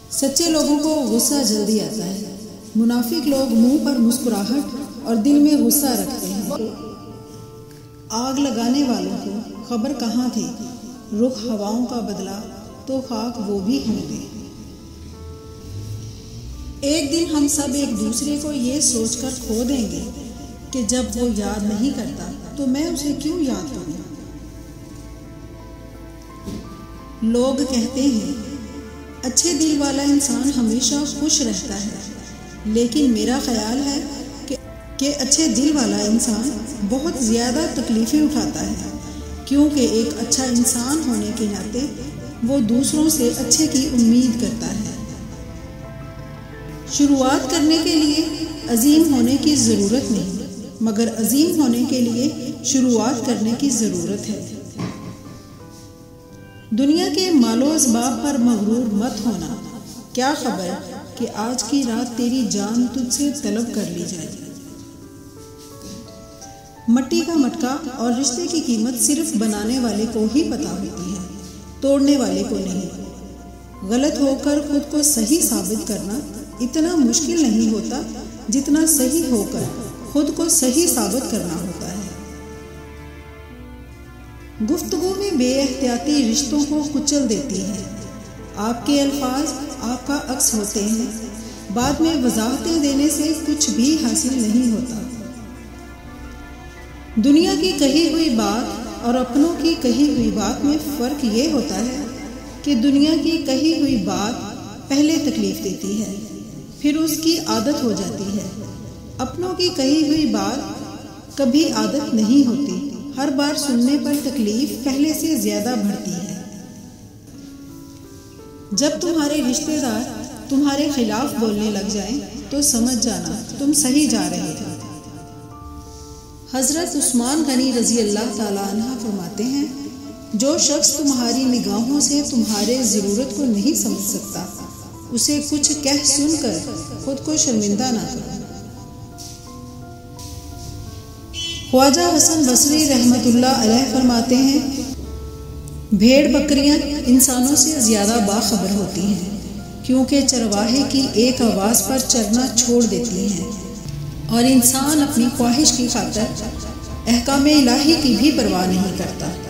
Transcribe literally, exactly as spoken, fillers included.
سچے لوگوں کو غصہ جلدی آتا ہے، منافق لوگ منہ پر مسکراہٹ اور دل میں غصہ رکھتے ہیں۔ آگ لگانے والوں کو خبر کہاں تھی، رخ ہواؤں کا بدلا تو خاک وہ بھی ہوں گے۔ ایک دن ہم سب ایک دوسرے کو یہ سوچ کر کھو دیں گے کہ جب وہ یاد نہیں کرتا تو میں اسے کیوں یاد کروں۔ لوگ کہتے ہیں اچھے دل والا انسان ہمیشہ خوش رہتا ہے، لیکن میرا خیال ہے کہ کہ اچھے دل والا انسان بہت زیادہ تکلیفیں اٹھاتا ہے، کیونکہ ایک اچھا انسان ہونے کے ناطے وہ دوسروں سے اچھے کی امید کرتا ہے۔ شروعات کرنے کے لیے عظیم ہونے کی ضرورت نہیں، مگر عظیم ہونے کے لیے شروعات کرنے کی ضرورت ہے۔ دنیا کے مال و اسباب پر مغرور مت ہونا، کیا خبر کہ آج کی رات تیری جان تجھ سے طلب کر لی جائے۔ مٹی کا مٹکا اور رشتے کی قیمت صرف بنانے والے کو ہی پتہ ہوتی ہے، توڑنے والے کو نہیں۔ غلط ہو کر خود کو صحیح ثابت کرنا اتنا مشکل نہیں ہوتا جتنا صحیح ہو کر خود کو صحیح ثابت کرنا ہوتا ہے۔ گفتگو میں بے احتیاطی رشتوں کو کچل دیتی ہے۔ آپ کے الفاظ آپ کا عکس ہوتے ہیں، بعد میں وضاحتیں دینے سے کچھ بھی حاصل نہیں ہوتا۔ دنیا کی کہی ہوئی بات اور اپنوں کی کہی ہوئی بات میں فرق یہ ہوتا ہے کہ دنیا کی کہی ہوئی بات پہلے تکلیف دیتی ہے، پھر اس کی عادت ہو جاتی ہے۔ اپنوں کی کہی ہوئی بات کبھی عادت نہیں ہوتی، ہر بار سننے پر تکلیف پہلے سے زیادہ بڑھتی ہے۔ جب تمہارے رشتہ دار تمہارے خلاف بولنے لگ جائیں تو سمجھ جانا تم صحیح جا رہے ہو۔ حضرت عثمان غنی رضی اللہ تعالیٰ عنہ فرماتے ہیں، جو شخص تمہاری نگاہوں سے تمہارے ضرورت کو نہیں سمجھ سکتا، اسے کچھ کہہ سن کر خود کو شرمندہ نہ کرو۔ خواجہ حسن بصری رحمۃ اللہ علیہ فرماتے ہیں، بھیڑ بکریاں انسانوں سے زیادہ باخبر ہوتی ہیں، کیونکہ چرواہے کی ایک آواز پر چرنا چھوڑ دیتی ہیں، اور انسان اپنی خواہش کی خاطر احکام الہی کی بھی پرواہ نہیں کرتا۔